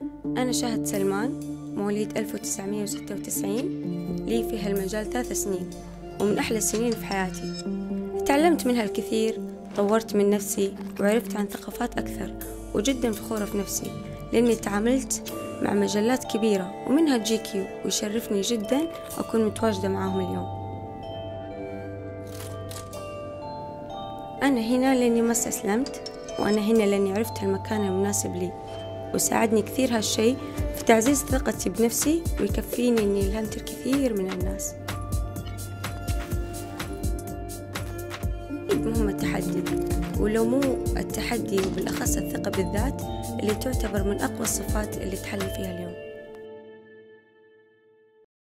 أنا شهد سلمان، مواليد 1996، لي في هالمجال 3 سنين ومن أحلى السنين في حياتي. تعلمت منها الكثير، طورت من نفسي وعرفت عن ثقافات أكثر، وجدا فخورة في نفسي لأني تعاملت مع مجلات كبيرة ومنها GQ، ويشرفني جدا أكون متواجدة معاهم اليوم. أنا هنا لأني ما استسلمت، وأنا هنا لأني عرفت المكان المناسب لي، وساعدني كثير هالشي في تعزيز ثقتي بنفسي، ويكفيني أني ألهمت الكثير من الناس. مهم التحدي، ولو مو التحدي وبالأخص الثقة بالذات اللي تعتبر من أقوى الصفات اللي تحلي فيها اليوم.